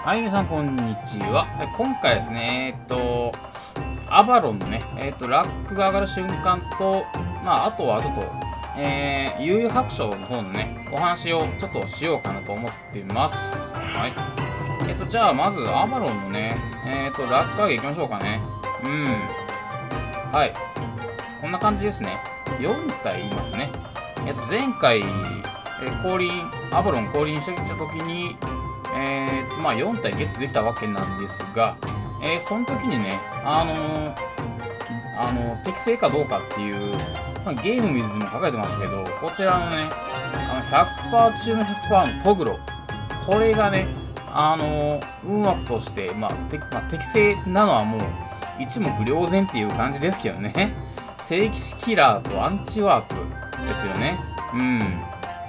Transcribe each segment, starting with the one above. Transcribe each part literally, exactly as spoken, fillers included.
はい、皆さん、こんにちは。はい、今回ですね、えっと、アバロンのね、えっと、ラックが上がる瞬間と、まあ、あとはちょっと、えー、悠々白書の方のね、お話をちょっとしようかなと思ってます。はい。えっと、じゃあ、まず、アバロンのね、えっと、ラック上げいきましょうかね。うん。はい。こんな感じですね。よん体いますね。えっと、前回、えー、降臨、アバロン降臨してきたときに、えー、まあよん体ゲットできたわけなんですが、えー、その時にね、あのー、あのー、適正かどうかっていう、まあ、ゲームミズも書かれてましたけど、こちらのね、あの ひゃくパーセント 中の ひゃくパーセント のトグロ、これがね、あのー、運枠として、まあてまあ、適正なのはもう一目瞭然っていう感じですけどね、聖騎士キラーとアンチワークですよね。うん。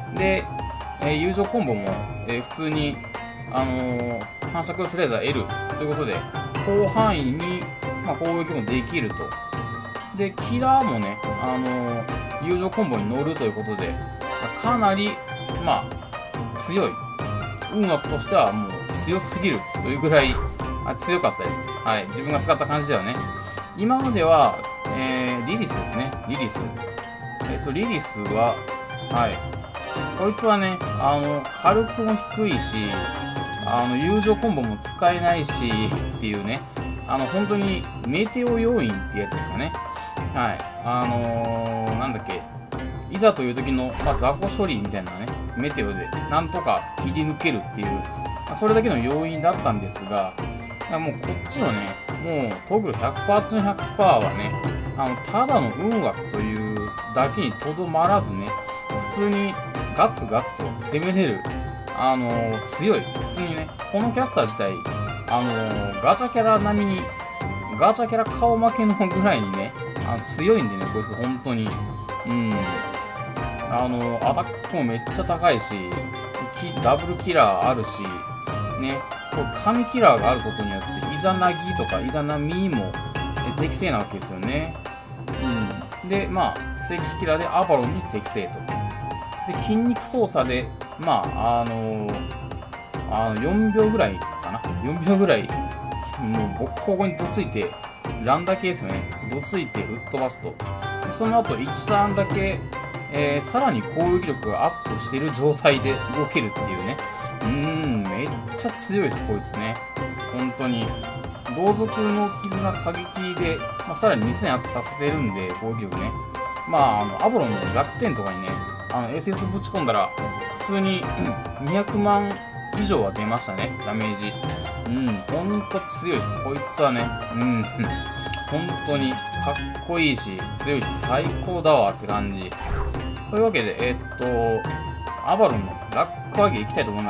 で、えー、友情コンボも、えー、普通に、あのー、反射クロスレーザー L ということで、広範囲に、まあ、攻撃もできると。で、キラーもね、あのー、友情コンボに乗るということで、かなり、まあ、強い。運枠としてはもう強すぎるというぐらい、あ強かったです。はい。自分が使った感じではね。今までは、えー、リリスですね。リリス。えっと、リリスは、はい。こいつはね、あの、火力も低いし、あの、友情コンボも使えないし、っていうね、あの、本当にメテオ要因ってやつですかね。はい。あのー、なんだっけ、いざという時の、まあ、雑魚処理みたいなね、メテオで、なんとか切り抜けるっていう、まあ、それだけの要因だったんですが、もうこっちのね、もうトグル ひゃくパーセント 中の ひゃくパーセント はね、あの、ただの運枠というだけにとどまらずね、普通にガツガツと攻めれる、あのー、強い。普通にね、このキャラクター自体、あのー、ガチャキャラ並みに、ガチャキャラ顔負けのぐらいにね、あの強いんでね、こいつ本当に。うん。あのー、アタックもめっちゃ高いし、ダブルキラーあるし、ね、これ神キラーがあることによって、イザナギとかイザナミも適正なわけですよね。うん。で、まあ、聖騎士キラーでアバロンに適正と。で、筋肉操作で、まあ、あのー、あのよんびょうぐらいかな。よんびょうぐらい、もう、ボッコボコにどついて、ランだけですよね。どついて吹っ飛ばすと。でその後、いちターンだけ、えー、さらに攻撃力がアップしている状態で動けるっていうね。うーん、めっちゃ強いです、こいつね。本当に。同族の絆過激で、まあ、さらににせんアップさせてるんで、攻撃力ね。まあ、あの、アボロンの弱点とかにね、あの エスエス ぶち込んだら普通ににひゃくまん以上は出ましたね、ダメージ。うん、ほんと強いです。こいつはね、うん、本当にかっこいいし、強いし、最高だわって感じ。というわけで、えー、っと、アバロンのラック上げいきたいと思います。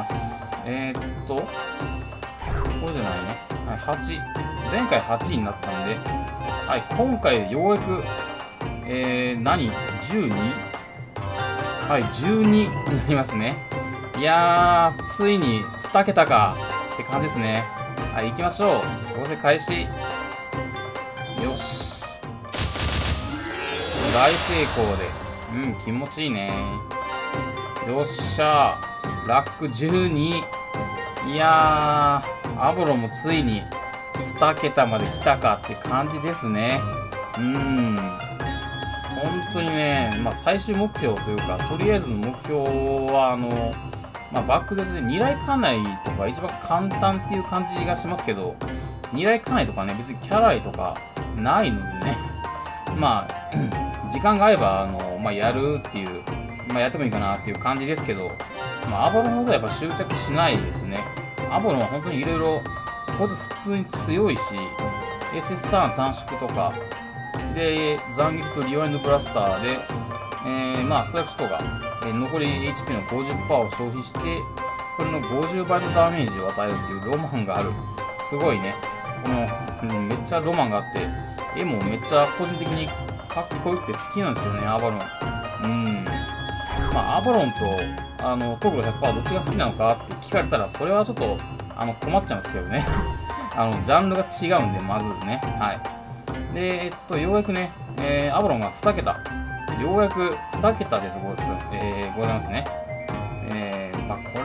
えー、っと、これじゃないね。はい、はち。前回はちいになったんで、はい、今回ようやく、えー、何 ?じゅうに？はい、じゅうにになりますね。いやー、ついにに桁かって感じですね。はい、行きましょう。合成開始。よし。大成功で。うん、気持ちいいね。よっしゃー。ラックじゅうに。いやー、アボロもついにに桁まで来たかって感じですね。うーん。本当にね、まあ、最終目標というか、とりあえずの目標は、あの、まあ、バックですね、二来家内とか一番簡単っていう感じがしますけど、二来家内とかね、別にキャライとかないのでね、まあ、時間が合えば、あの、まあ、やるっていう、まあ、やってもいいかなっていう感じですけど、まあ、アボロンほどやっぱ執着しないですね。アボロンは本当にいろいろ、こいつ普通に強いし、エスエス ターン短縮とか、で、斬撃とリワインドブラスターで、えー、まあ、ストライクショットが、えー、残り エイチピー の ごじゅっパーセント を消費して、それのごじゅうばいのダメージを与えるっていうロマンがある。すごいね。この、うん、めっちゃロマンがあって、絵もめっちゃ個人的にかっこよくて好きなんですよね、アバロン。うん。まあ、アバロンと、あの、トグロ ひゃくパーセント どっちが好きなのかって聞かれたら、それはちょっと、あの、困っちゃうんですけどね。あの、ジャンルが違うんで、まずね。はい。で、えっと、ようやくね、えー、アボロンがに桁。ようやくに桁です、ごです。えー、ございますね。えー、まあ、こ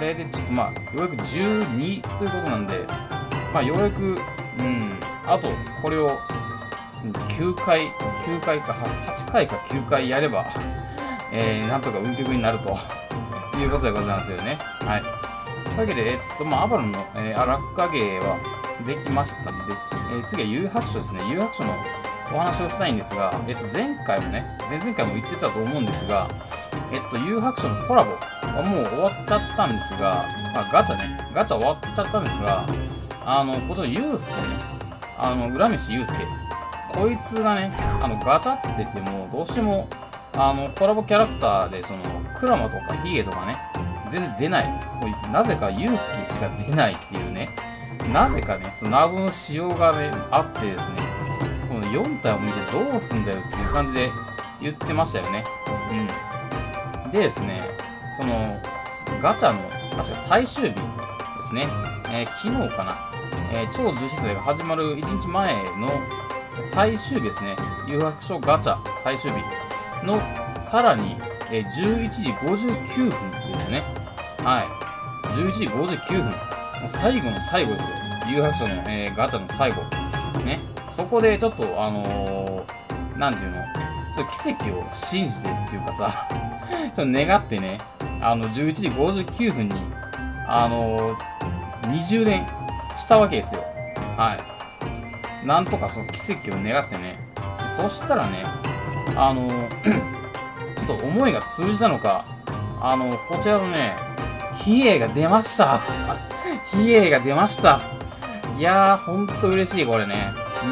れでちょっとまあ、ようやくじゅうにということなんで、まあ、ようやく、うん、あと、これをきゅうかい、きゅうかいか、はちかいかきゅうかいやれば、えー、なんとか運極になるということでございますよね。はい。というわけで、えっと、まあ、アバロンの、えー、落下芸はできましたんで、えー、次は幽白書ですね。幽白書のお話をしたいんですが、えっと、前回もね、前々回も言ってたと思うんですが、えっと、幽白書のコラボはもう終わっちゃったんですが、まあ、ガチャね、ガチャ終わっちゃったんですが、あの、こちら、ユウスケね、あの、浦飯ユウスケ、こいつがね、あの、ガチャってても、どうしても、あの、コラボキャラクターで、その、クラマとかヒゲとかね、全然出ない。なぜかユウスケしか出ないっていうね、なぜかね、その謎の仕様がね、あってですね、このよん体を見てどうすんだよっていう感じで言ってましたよね。うん。でですね、その、ガチャの、確か最終日ですね、えー、昨日かな、えー、超重視祭が始まるいちにちまえの最終日ですね、誘白書ガチャ最終日の、さらに、えー、じゅういちじごじゅうきゅうふんですね。はい。じゅういちじごじゅうきゅうふん。もう最後の最後ですよ。誘白書の、えー、ガチャの最後。ね。そこでちょっと、あのー、なんていうの、ちょっと奇跡を信じてっていうかさ、ちょっと願ってね、あの、じゅういちじごじゅうきゅうふんに、あのー、にじゅうれんしたわけですよ。はい。なんとかその奇跡を願ってね。そしたらね、あのー、ちょっと思いが通じたのか、あのー、こちらのね、比叡が出ました。比叡が出ました。いやー、ほんと嬉しい、これね。うん。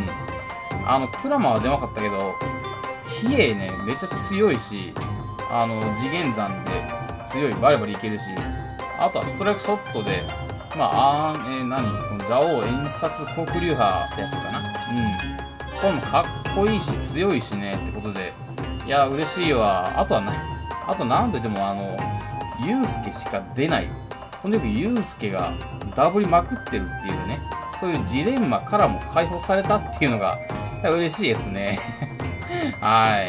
あの、クラマは出なかったけど、比叡ね、めっちゃ強いし、あの、次元山で強い、バリバリいけるし、あとはストライクショットで、まあ、あー、えー、何この蛇王演殺黒竜派ってやつかな。うん。これもかっこいいし、強いしね、ってことで、いや、嬉しいわ。あとはな、あとなんといっても、あの、ユウスケしか出ない。とにかくユウスケがダブりまくってるっていうね、そういうジレンマからも解放されたっていうのが嬉しいですね。はい。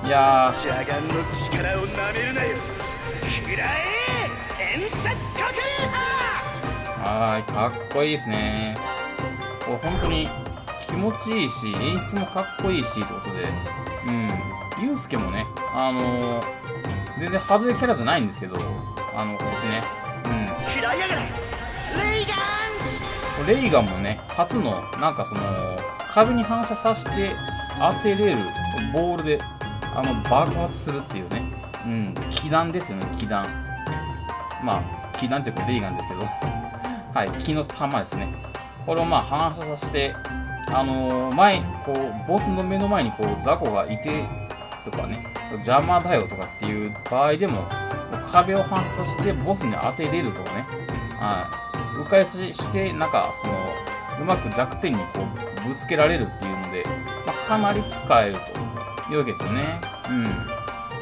いやー。 ジャガンの力をなめるなよ。くらえ演殺黒竜派。 はい、かっこいいですね。これ本当に気持ちいいし、演出もかっこいいしってことで、うん。ユウスケもね、あのー、全然外れキャラじゃないんですけど、あの、こっちね。うん。 食らいやがれレイガンレイガンもね、初の、なんかその、壁に反射させて当てれるボールで、あの、爆発するっていうね。うん。気弾ですよね、気弾。まあ、気弾っていうかレイガンですけど。はい、気の玉ですね。これをまあ反射させて、あのー、前、こう、ボスの目の前にこう、雑魚がいて、とかね、邪魔だよとかっていう場合でも、壁を反射してボスに当てれるとかね。はい。迂回して、なんか、その、うまく弱点にこう、ぶつけられるっていうので、まあ、かなり使えるというわけですよね。うん。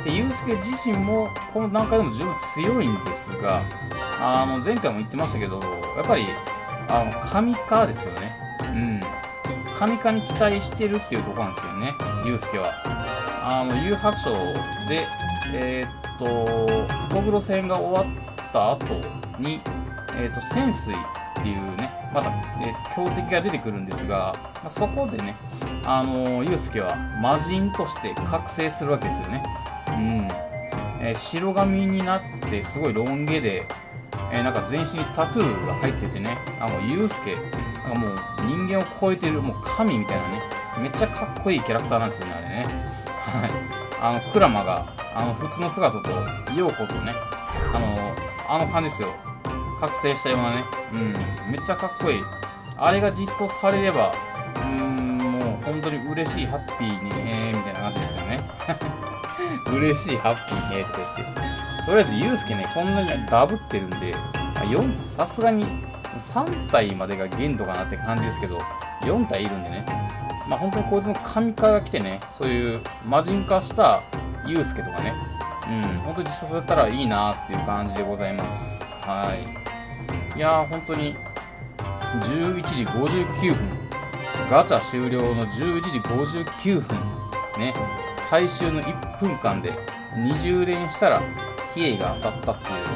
で、ユウスケ自身も、この段階でも十分強いんですが、あの、前回も言ってましたけど、やっぱり、あの、神化ですよね。うん。神化に期待してるっていうところなんですよね、ユウスケは。あの、幽白書で、えー、っと、トグロ戦が終わった後に、えー、っと、潜水っていうね、また、えー、強敵が出てくるんですが、まあ、そこでね、あのー、ユウスケは魔人として覚醒するわけですよね。うん。えー、白髪になって、すごいロン毛で、えー、なんか全身にタトゥーが入っててね、あの、ユウスケ、なんかもう人間を超えてる、もう神みたいなね、めっちゃかっこいいキャラクターなんですよね、あれね。はい。あの、クラマが、あの、普通の姿と、ヨウコとね、あの、あの感じですよ。覚醒したようなね。うん。めっちゃかっこいい。あれが実装されれば、うーん、もう本当に嬉しい、ハッピーねー、みたいな感じですよね。嬉しい、ハッピーねーとか言って。とりあえず、ユウスケね、こんなにダブってるんで、よん、さすがにさん体までが限度かなって感じですけど、よん体いるんでね。まあ本当にこいつの神化が来てね、そういう魔人化したユウスケとかね、うん、本当に実装されたらいいなっていう感じでございます。はい。いやー、本当に、じゅういちじごじゅうきゅうふん、ガチャ終了のじゅういちじごじゅうきゅうふん、ね、最終のいっぷんかんでにじゅうれんしたら、比叡が当たったっていう、本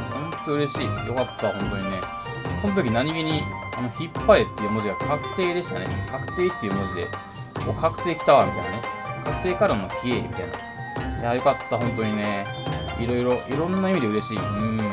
と嬉しい。よかった、本当にね。その時何気に、あの、引っ張れっていう文字が確定でしたね。確定っていう文字で、お、確定来たわ、みたいなね。確定からの冷え、みたいな。いや、よかった、本当にね。いろいろ、いろんな意味で嬉しい。うん。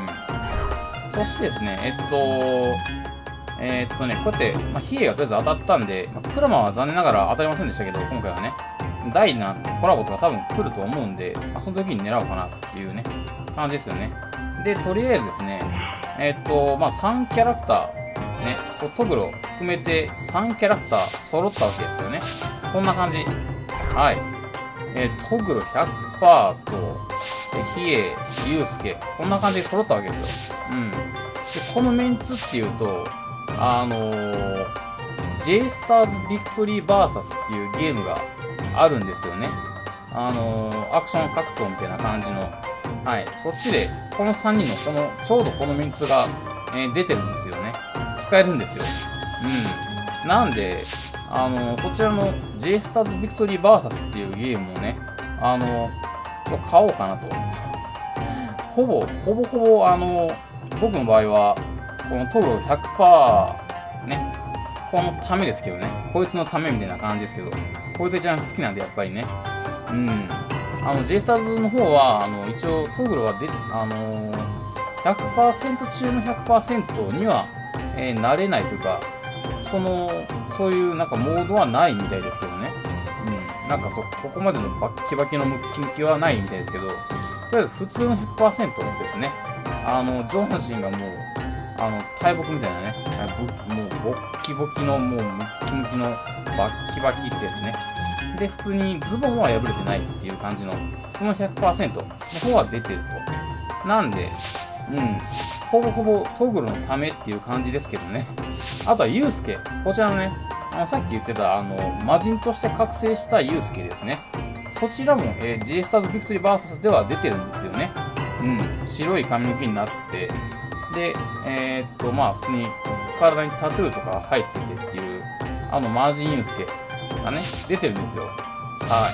そしてですね、えっと、えー、っとね、こうやって、まあ、冷えがとりあえず当たったんで、まあ、クラマは残念ながら当たりませんでしたけど、今回はね、大なコラボとか多分来ると思うんで、まあ、その時に狙おうかなっていうね、感じですよね。で、とりあえずですね、えー、っと、まあ、さんキャラクター、ね、こうトグロ含めてさんキャラクター揃ったわけですよね。こんな感じ。はい。えー、トグロ ひゃくパーセント と、ヒエ、ユウスケ、こんな感じで揃ったわけですよ。うん。で、このメンツっていうと、あのー、J スターズビクトリーバーサスっていうゲームがあるんですよね。あのー、アクション格闘みたいな感じの。はい。そっちで、このさんにんの、この、ちょうどこのメンツが、えー、出てるんですよね。使えるんですよ。うん。なんで、あのー、そちらの J スターズビクトリーバーサスっていうゲームをね、あのー、買おうかなと。ほぼ、ほぼほぼ、あのー、僕の場合は、このトグロ ひゃくパーセント ね、このためですけどね、こいつのためみたいな感じですけど、こいつが一番好きなんで、やっぱりね。うん。あの、J スターズの方は、あの、一応、トグロはで、あのー、ひゃくパーセント 中の ひゃくパーセント には、えー、なれないというか、その、そういうなんかモードはないみたいですけどね。うん。なんかそ、ここまでのバッキバキのムッキムキはないみたいですけど、とりあえず普通の ひゃくパーセント ですね。あの、上半身がもう、あの、大木みたいなね、もう、ボッキボキの、もう、ムッキムキの、バッキバキってですね。で、普通にズボンは破れてないっていう感じの、普通の ひゃくパーセント の方は出てると。なんで、うん、ほぼほぼトグロのためっていう感じですけどね。あとはユウスケ。こちらのね、あの、さっき言ってた、あの、魔人として覚醒したユウスケですね。そちらも、えー、J スターズビクトリーバーサスでは出てるんですよね。うん、白い髪の毛になって、で、えー、っと、まあ、普通に体にタトゥーとかが入っててっていう、あの、マージンユースケがね、出てるんですよ。はい。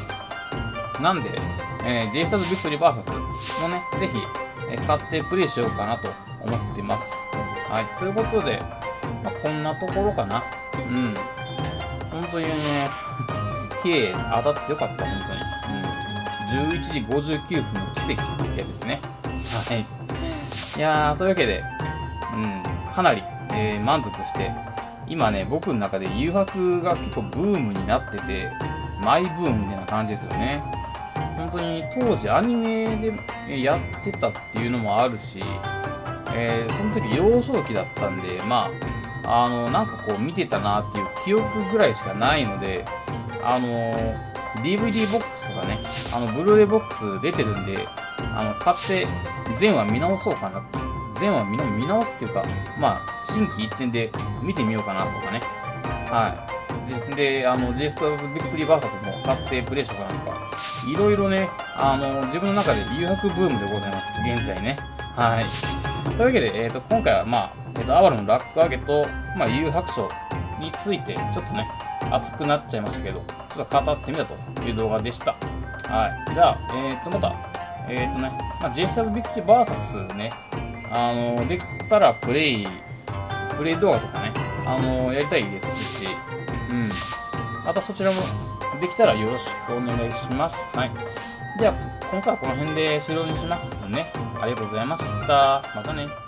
なんで、えー、J スターズビクトリーバーサスもね、ぜひ、えー、買ってプレイしようかなと思ってます。はい。ということで、まあ、こんなところかな。うん。本当にね、ヒエ当たってよかった、本当に。うん。じゅういちじごじゅうきゅうふんの奇跡ってやつですね。はい。いやー、というわけで、うん、かなり、えー、満足して、今ね、僕の中で誘白が結構ブームになってて、マイブームみたいな感じですよね。本当に当時アニメでやってたっていうのもあるし、えー、その時幼少期だったんで、まあ、あの、なんかこう見てたなっていう記憶ぐらいしかないので、あのー、ディーブイディー ボックスとかね、あの、ブルーレイボックス出てるんで、あの、買って全話見直そうかなって。全話見見直すっていうか、まあ、新規一点で見てみようかなとかね。はい。で、あの、J スターズビクトリーバーサスも買ってプレイしようかなとか、いろいろね、あの、自分の中で誘白ブームでございます。現在ね。はい。というわけで、えっと、今回はまあ、えっと、アバロンのラック上げと、まあ、誘白書について、ちょっとね、熱くなっちゃいましたけど、ちょっと語ってみたという動画でした。はい。じゃあ、えっと、また、えっとね、まあ、J スターズビクトリーバーサスね、あの、できたらプレイ、プレイ動画とかね、あの、やりたいですし、うん。またそちらもできたらよろしくお願いします。はい。じゃあ、今回はこの辺で終了にしますね。ありがとうございました。またね。